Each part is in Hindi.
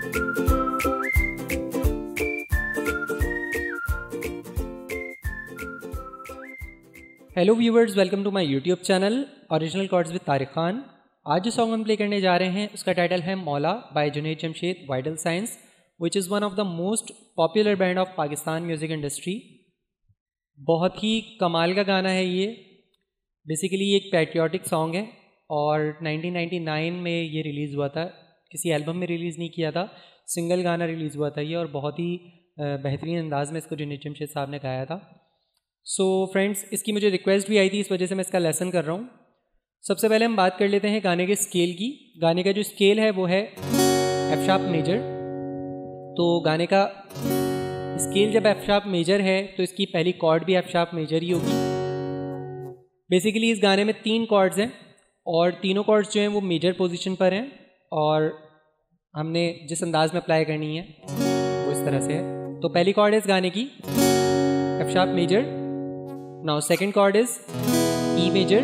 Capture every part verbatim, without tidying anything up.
Hello viewers, welcome to my YouTube channel original chords with Tariq Khan. आज जो सॉन्ग हम प्ले करने जा रहे हैं उसका टाइटल है मौला by Junaid Jamshed Vital Signs, which is one of the most popular band of Pakistan music industry. बहुत ही कमाल का गाना है ये। बेसिकली ये एक पैट्रियाटिक सॉन्ग है और नाइनटीन नाइंटी नाइन में ये रिलीज़ हुआ था। किसी एल्बम में रिलीज़ नहीं किया था, सिंगल गाना रिलीज़ हुआ था ये, और बहुत ही बेहतरीन अंदाज में इसको जुनैद जमशेद साहब ने गाया था। सो so, फ्रेंड्स, इसकी मुझे रिक्वेस्ट भी आई थी, इस वजह से मैं इसका लेसन कर रहा हूँ। सबसे पहले हम बात कर लेते हैं गाने के स्केल की। गाने का जो स्केल है वो है एफ शार्प मेजर। तो गाने का स्केल जब एफ शार्प मेजर है तो इसकी पहली कॉर्ड भी एफ शार्प मेजर ही होगी। बेसिकली इस गाने में तीन कॉर्ड्स हैं और तीनों कॉर्ड्स जो हैं वो मेजर पोजीशन पर हैं और हमने जिस अंदाज में अप्लाई करनी है वो इस तरह से है। तो पहली कॉर्ड है इस गाने की F sharp major. Now second chord is E major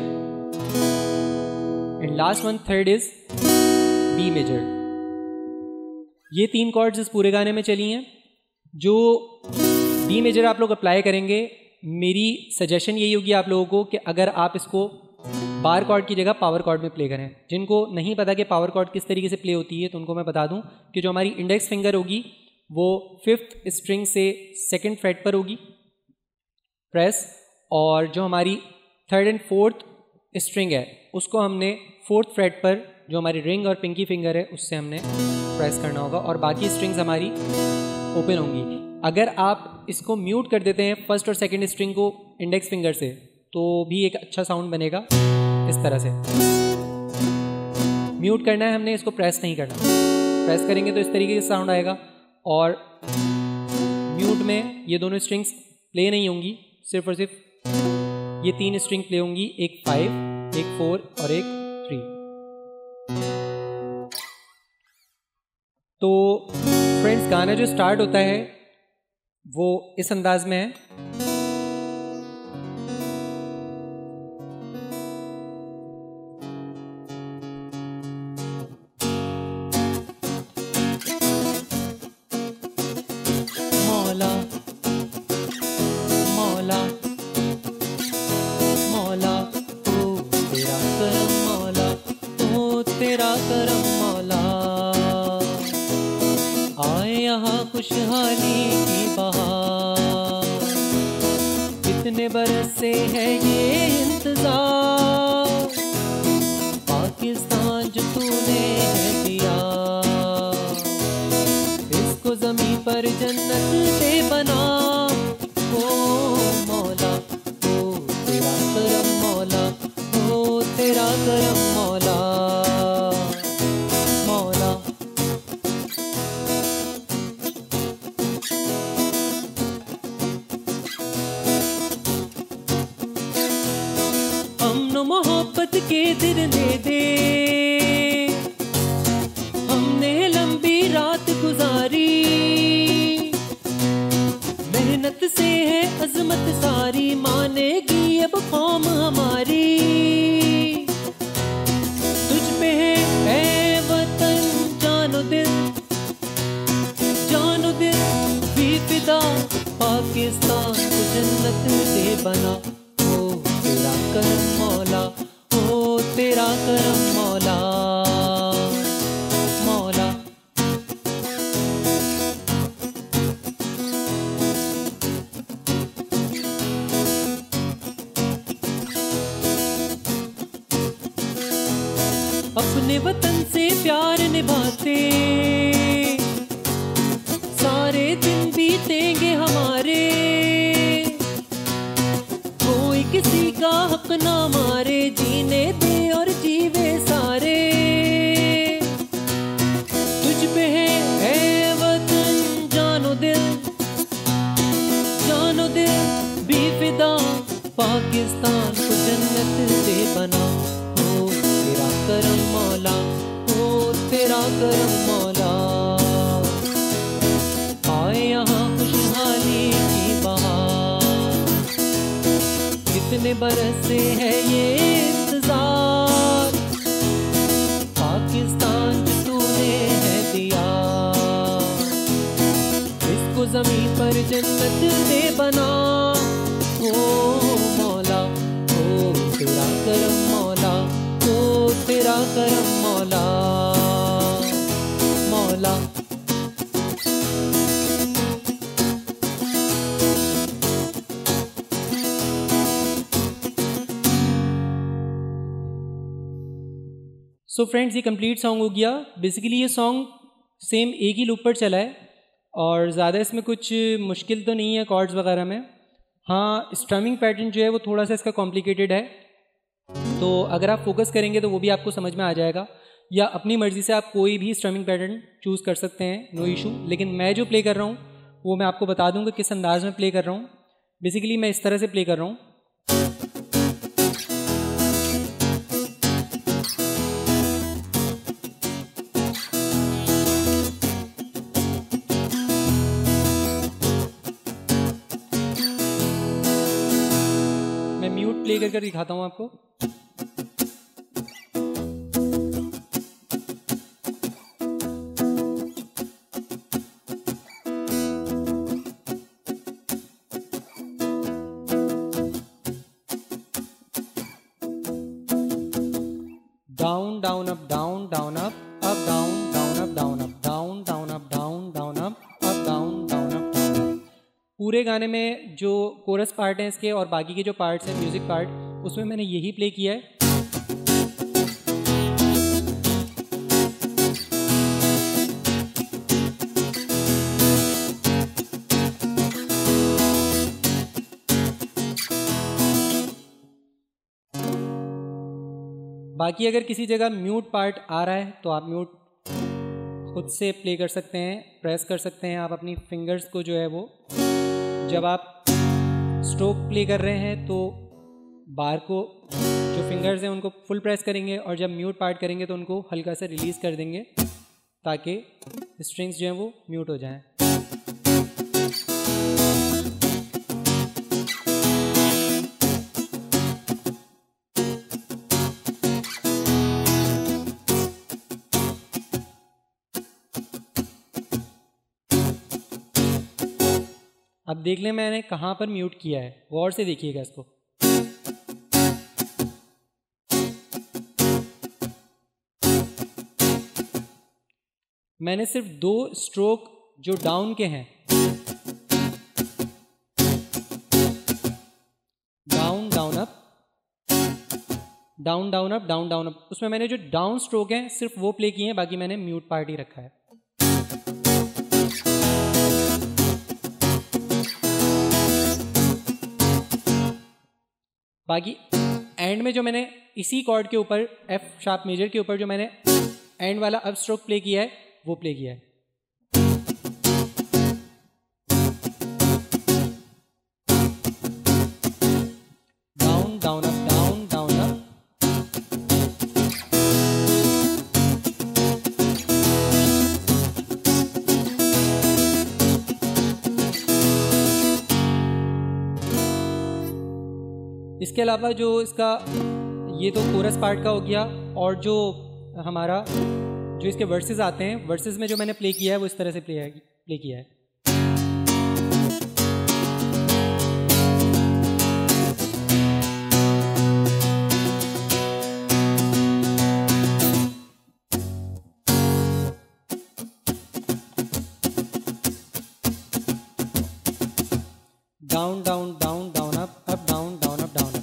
and last one third is B major। ये तीन chords इस पूरे गाने में चली हैं। जो B major आप लोग अप्लाई करेंगे, मेरी सजेशन यही होगी आप लोगों को कि अगर आप इसको बार कॉर्ड की जगह पावर कॉर्ड में प्ले करें। जिनको नहीं पता कि पावर कॉर्ड किस तरीके से प्ले होती है तो उनको मैं बता दूं कि जो हमारी इंडेक्स फिंगर होगी वो फिफ्थ स्ट्रिंग से सेकेंड फ्रेट पर होगी प्रेस, और जो हमारी थर्ड एंड फोर्थ स्ट्रिंग है उसको हमने फोर्थ फ्रेट पर, जो हमारी रिंग और पिंकी फिंगर है, उससे हमने प्रेस करना होगा और बाकी स्ट्रिंग्स हमारी ओपन होंगी। अगर आप इसको म्यूट कर देते हैं फर्स्ट और सेकंड स्ट्रिंग को इंडेक्स फिंगर से तो भी एक अच्छा साउंड बनेगा इस तरह से। म्यूट करना है हमने, इसको प्रेस नहीं करना। प्रेस करेंगे तो इस तरीके से साउंड आएगा और म्यूट में ये दोनों स्ट्रिंग्स प्ले नहीं होंगी, सिर्फ और सिर्फ ये तीन स्ट्रिंग प्ले होंगी, एक फाइव, एक फोर और एक थ्री। तो फ्रेंड्स, गाना जो स्टार्ट होता है वो इस अंदाज में है। मौला मौला मौला ओ तेरा करम मौला, ओ तेरा करम मौला। आए यहाँ खुशहाली की बहार, कितने बरस से है ये इंतजार, पाकिस्तान जो तूने है दिया, इसको ज़मीं पर जन्नत दे बना। ओ मौला ओ तेरा करम मौला, ओ तेरा करम मौला मौला। अमन मोहब्बत के दिन दे दे, हमने लंबी रात गुजारी, मेहनत से है अजमत सारी, मानेगी अब कौम हमारी। तुझ पे है ऐ वतन जानो दिल, जानो दिल भी फिदा, पाकिस्तान को जन्नत दे बना। ओ तेरा करम मौला, ओ तेरा करम मौला मौला। अपने वतन से प्यार निभाते, सारे दिन बीतेंगे हमारे, कोई किसी का हक ना मारे, जीने दे और जीवे सारे। तुझ पे है ऐ वतन जानो दिल, जानो दिल भी फिदा, पाकिस्तान को जन्नत दे बना। ओ तेरा करम मौला, ओ तेरा करम मौला। आए यहाँ खुशहाली की बहार, कितने बरस से है ये इंतजार, पाकिस्तान जो तूने है दिया, ज़मीन पर जन्नत दे बना। ओ मौला ओ तेरा करम मौला, ओ तेरा करम मौला मौला। सो so फ्रेंड्स, ये कंप्लीट सॉन्ग हो गया। बेसिकली ये सॉन्ग सेम एक ही लूप पर चला है और ज़्यादा इसमें कुछ मुश्किल तो नहीं है कॉर्ड्स वगैरह में। हाँ, स्ट्रमिंग पैटर्न जो है वो थोड़ा सा इसका कॉम्प्लिकेटेड है, तो अगर आप फोकस करेंगे तो वो भी आपको समझ में आ जाएगा, या अपनी मर्ज़ी से आप कोई भी स्ट्रमिंग पैटर्न चूज़ कर सकते हैं, नो इशू। लेकिन मैं जो प्ले कर रहा हूँ वो मैं आपको बता दूँगा किस अंदाज में प्ले कर रहा हूँ। बेसिकली मैं इस तरह से प्ले कर रहा हूँ। म्यूट प्ले कर कर दिखाता हूँ आपको। Down down up down down up up down down up down up down down up down down up up down down up down. पूरे गाने में जो कोरस पार्ट हैं इसके और बाकी के जो पार्ट्स हैं म्यूजिक पार्ट, उसमें मैंने यही प्ले किया है। बाकी अगर किसी जगह म्यूट पार्ट आ रहा है तो आप म्यूट खुद से प्ले कर सकते हैं, प्रेस कर सकते हैं आप अपनी फिंगर्स को, जो है वो जब आप स्ट्रोक प्ले कर रहे हैं तो बार को जो फिंगर्स हैं उनको फुल प्रेस करेंगे, और जब म्यूट पार्ट करेंगे तो उनको हल्का सा रिलीज़ कर देंगे ताकि स्ट्रिंग्स जो हैं वो म्यूट हो जाएं। अब देख लें मैंने कहाँ पर म्यूट किया है, गौर से देखिएगा इसको। मैंने सिर्फ दो स्ट्रोक जो डाउन के हैं, down down up down down up down down up, उसमें मैंने जो डाउन स्ट्रोक हैं सिर्फ वो प्ले किए हैं, बाकी मैंने म्यूट पार्ट ही रखा है। बाकी एंड में जो मैंने इसी कॉर्ड के ऊपर एफ शार्प मेजर के ऊपर जो मैंने एंड वाला अब स्ट्रोक प्ले किया है वो प्ले किया है। Down down up down down up. इसके अलावा जो इसका ये तो कोरस पार्ट का हो गया, और जो हमारा जो इसके वर्सेस आते हैं, वर्सेस में जो मैंने प्ले किया है वो इस तरह से प्ले है प्ले किया है। Down down down down up up down down up down up.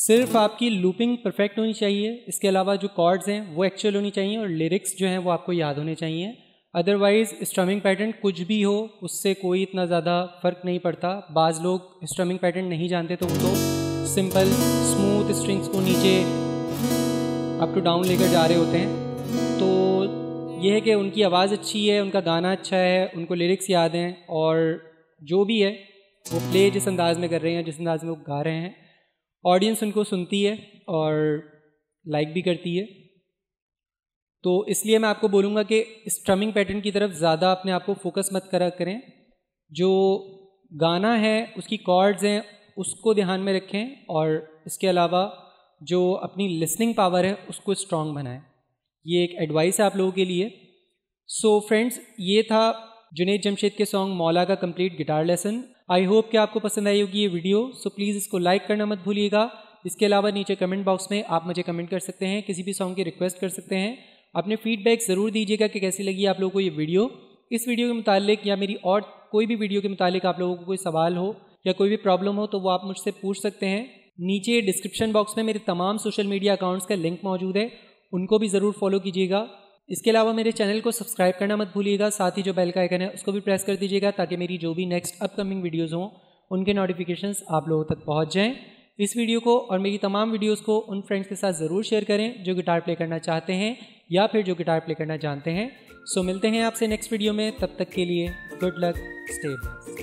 सिर्फ आपकी लूपिंग परफेक्ट होनी चाहिए, इसके अलावा जो कॉर्ड्स हैं वो एक्चुअल होनी चाहिए और लिरिक्स जो हैं वो आपको याद होने चाहिए। अदरवाइज़ स्ट्रमिंग पैटर्न कुछ भी हो उससे कोई इतना ज़्यादा फ़र्क नहीं पड़ता। बाज़ लोग स्ट्रमिंग पैटर्न नहीं जानते तो वो तो सिंपल स्मूथ स्ट्रिंग्स को नीचे अप टू डाउन लेकर जा रहे होते हैं। तो ये है कि उनकी आवाज़ अच्छी है, उनका गाना अच्छा है, उनको लिरिक्स याद हैं और जो भी है वो प्ले जिस अंदाज़ में कर रहे हैं, जिस अंदाज़ में वो गा रहे हैं, ऑडियंस उनको सुनती है और लाइक भी करती है। तो इसलिए मैं आपको बोलूँगा कि स्ट्रमिंग पैटर्न की तरफ ज़्यादा अपने आप को फोकस मत करा करें। जो गाना है उसकी कॉर्ड्स हैं उसको ध्यान में रखें और इसके अलावा जो अपनी लिसनिंग पावर है उसको स्ट्रॉन्ग बनाएं। ये एक एडवाइस है आप लोगों के लिए। सो फ्रेंड्स, ये था जुनैद जमशेद के सॉन्ग मौला का complete guitar lesson. I hope कि आपको पसंद आई होगी ये वीडियो। सो प्लीज़ इसको लाइक करना मत भूलिएगा। इसके अलावा नीचे कमेंट बॉक्स में आप मुझे कमेंट कर सकते हैं, किसी भी सॉन्ग की रिक्वेस्ट कर सकते हैं। अपने फीडबैक ज़रूर दीजिएगा कि कैसी लगी आप लोगों को ये वीडियो। इस वीडियो के मुतालिक या मेरी और कोई भी वीडियो के मुतालिक आप लोगों को कोई सवाल हो या कोई भी प्रॉब्लम हो तो वो आप मुझसे पूछ सकते हैं। नीचे डिस्क्रिप्शन बॉक्स में मेरे तमाम सोशल मीडिया अकाउंट्स का लिंक मौजूद है, उनको भी ज़रूर फॉलो कीजिएगा। इसके अलावा मेरे चैनल को सब्सक्राइब करना मत भूलिएगा, साथ ही जो बेल का आइकन है उसको भी प्रेस कर दीजिएगा ताकि मेरी जो भी नेक्स्ट अपकमिंग वीडियोज़ हों उनके नोटिफिकेशंस आप लोगों तक पहुंच जाएं। इस वीडियो को और मेरी तमाम वीडियोस को उन फ्रेंड्स के साथ ज़रूर शेयर करें जो गिटार प्ले करना चाहते हैं या फिर जो गिटार प्ले करना जानते हैं। सो मिलते हैं आपसे नेक्स्ट वीडियो में, तब तक के लिए गुड लक, स्टे ब्लेस्ड।